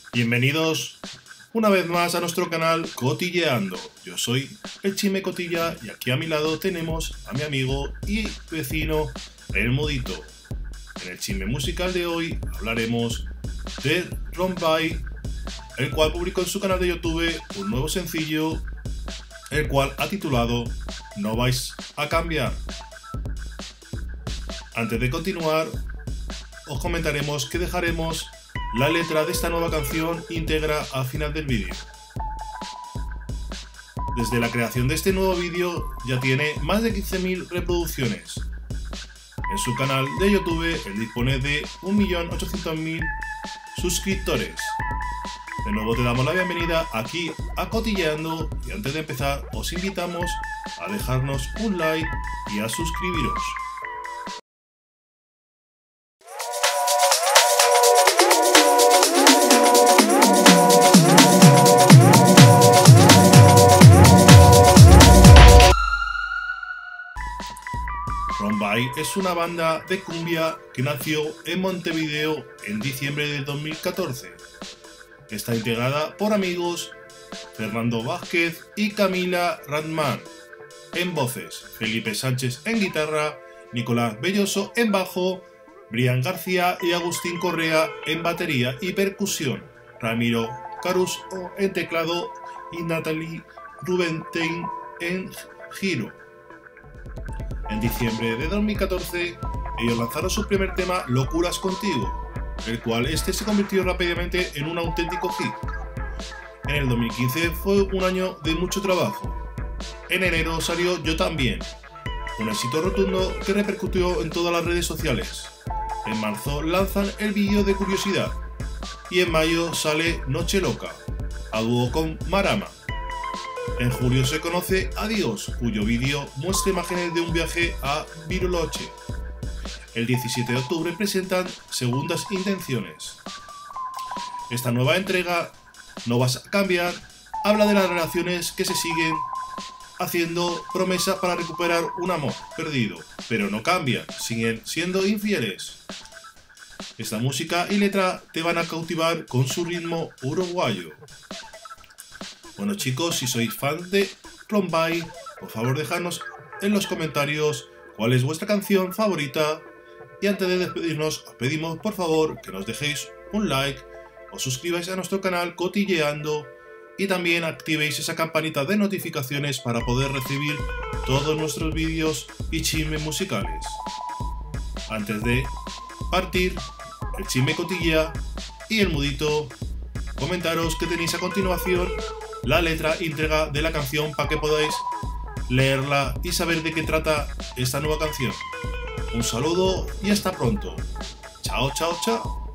Bienvenidos una vez más a nuestro canal Cotilleando. Yo soy el Chime Cotilla y aquí a mi lado tenemos a mi amigo y vecino El Mudito. En el chisme musical de hoy hablaremos de Rombay, el cual publicó en su canal de YouTube un nuevo sencillo, el cual ha titulado No vais a cambiar. Antes de continuar, os comentaremos que dejaremos la letra de esta nueva canción íntegra al final del vídeo. Desde la creación de este nuevo vídeo ya tiene más de 15.000 reproducciones. En su canal de YouTube él dispone de 1.800.000 suscriptores. De nuevo te damos la bienvenida aquí a Cotilleando y antes de empezar os invitamos a dejarnos un like y a suscribiros. Rombay es una banda de cumbia que nació en Montevideo en diciembre de 2014. Está integrada por amigos Fernando Vázquez y Camila Radman en voces, Felipe Sánchez en guitarra, Nicolás Belloso en bajo, Brian García y Agustín Correa en batería y percusión, Ramiro Caruso en teclado y Natalie Rubenstein en giro. En diciembre de 2014, ellos lanzaron su primer tema Locuras Contigo, el cual se convirtió rápidamente en un auténtico hit. En el 2015 fue un año de mucho trabajo. En enero salió Yo También, un éxito rotundo que repercutió en todas las redes sociales. En marzo lanzan el vídeo de Curiosidad y en mayo sale Noche Loca, a dúo con Marama. En julio se conoce Adiós, cuyo vídeo muestra imágenes de un viaje a Bariloche. El 17 de octubre presentan Segundas Intenciones. Esta nueva entrega, No vas a cambiar, habla de las relaciones que se siguen haciendo promesa para recuperar un amor perdido, pero no cambian, siguen siendo infieles. Esta música y letra te van a cautivar con su ritmo uruguayo. Bueno chicos, si sois fan de Rombay, por favor dejadnos en los comentarios cuál es vuestra canción favorita y antes de despedirnos os pedimos por favor que nos dejéis un like, os suscribáis a nuestro canal Cotilleando y también activéis esa campanita de notificaciones para poder recibir todos nuestros vídeos y chismes musicales. Antes de partir, el Chisme Cotilla y el Mudito, comentaros que tenéis a continuación la letra íntegra de la canción para que podáis leerla y saber de qué trata esta nueva canción. Un saludo y hasta pronto. Chao, chao, chao.